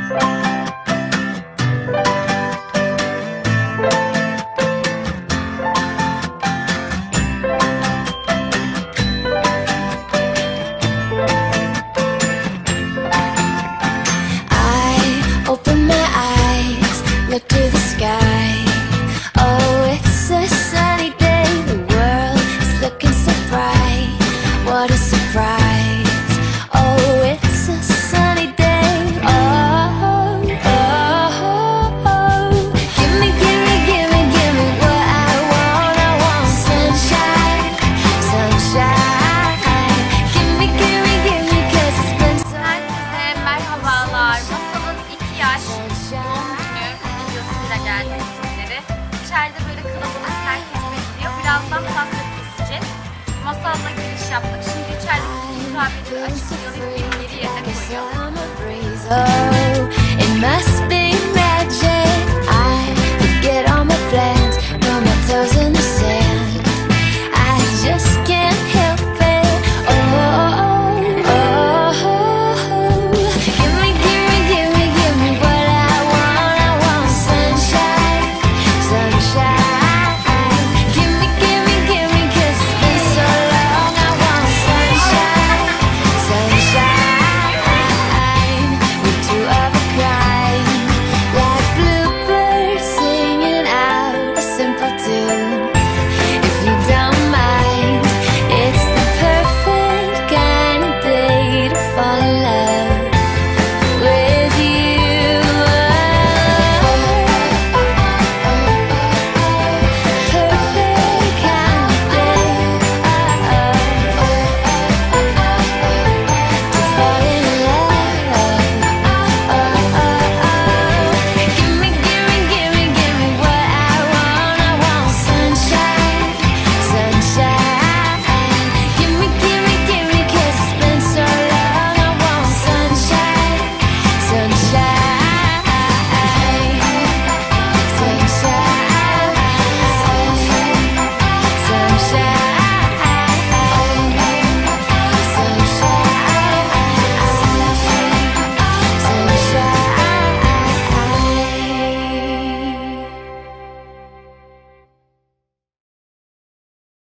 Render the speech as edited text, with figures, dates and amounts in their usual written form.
Look to the sky. Oh, it's a sunny day. The world is looking so bright. What a surprise. Oh, it's a sunny day. Oh, oh, oh. Give me, give me, give me, give me what I want. I want sunshine, sunshine. Give me, give me, give me, 'cause it's been so. Herkese merhabalar. Masal'ın 2 yaş doğum günü videosuyla geldim sizlere. İçeride böyle kalabalık, herkes bekliyor. Birazdan pasta keseceğiz. Masal'la giriş yaptık. Şimdi içerideki kurabiyeleri açıklayalım.